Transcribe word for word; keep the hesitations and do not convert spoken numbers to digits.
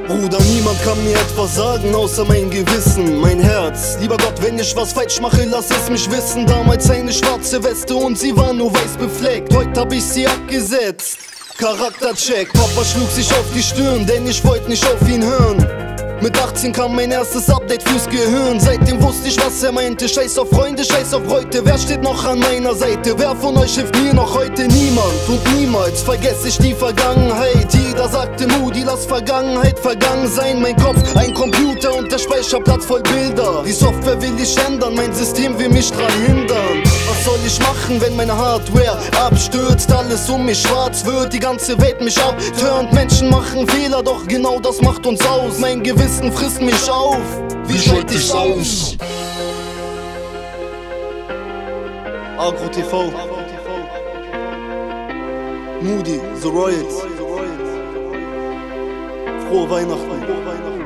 Bruder, niemand kann mir etwas sagen, außer mein Gewissen, mein Herz. Lieber Gott, wenn ich was falsch mache, lass es mich wissen. Damals eine schwarze Weste und sie war nur weiß befleckt. Heute hab ich sie abgesetzt. Charaktercheck, Papa schlug sich auf die Stirn, denn ich wollte nicht auf ihn hören. Mit achtzehn kam mein erstes Update fürs Gehirn. Seitdem wusste ich, was er meinte. Scheiß auf Freunde, scheiß auf heute. Wer steht noch an meiner Seite? Wer von euch hilft mir noch heute? Niemand und niemals vergesse ich die Vergangenheit. Jeder sagte Moody, lass Vergangenheit vergangen sein. Mein Kopf, ein Computer und der Speicherplatz voll Bilder. Die Software will ich ändern, mein System will mich dran hindern. Was soll ich machen, wenn meine Hardware abstürzt? Alles um mich schwarz wird, die ganze Welt mich abturnt. Menschen machen Fehler, doch genau das macht uns aus. Mein Gewissen frisst mich auf, wie schalte ich's aus? Agro T V, Moody, The Royals. Frohe Weihnachten.